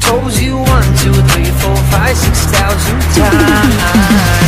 told you 1, 2, 3, 4, 5, 6,000 times.